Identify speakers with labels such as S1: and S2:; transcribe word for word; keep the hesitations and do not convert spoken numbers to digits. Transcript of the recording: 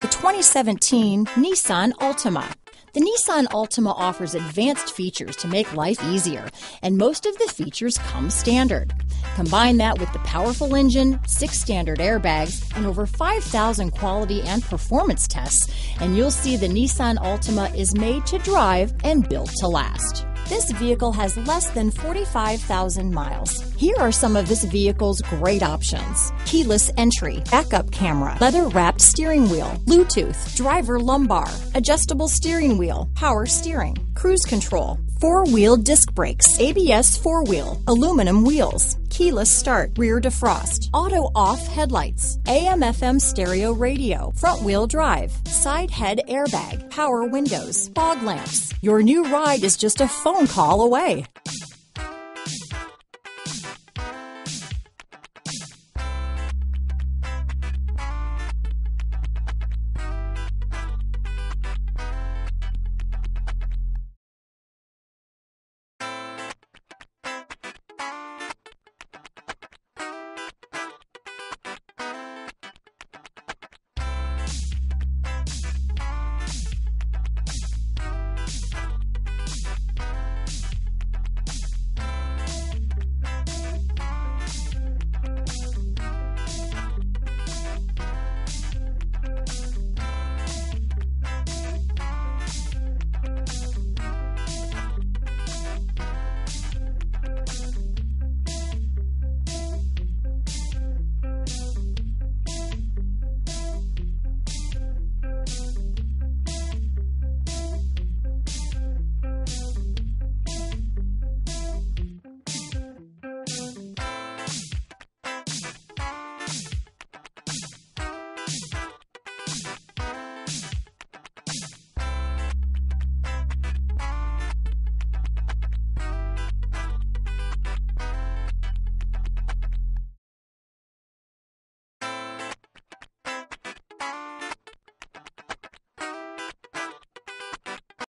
S1: The twenty seventeen Nissan Altima. The Nissan Altima offers advanced features to make life easier, and most of the features come standard. Combine that with the powerful engine, six standard airbags, and over five thousand quality and performance tests, and you'll see the Nissan Altima is made to drive and built to last. This vehicle has less than forty-five thousand miles. Here are some of this vehicle's great options: keyless entry, backup camera, leather-wrapped steering wheel, Bluetooth, driver lumbar, adjustable steering wheel, power steering, cruise control, four-wheel disc brakes, A B S four-wheel, aluminum wheels, keyless start, rear defrost, auto-off headlights, A M F M stereo radio, front-wheel drive, side head airbag, power windows, fog lamps. Your new ride is just a phone call away.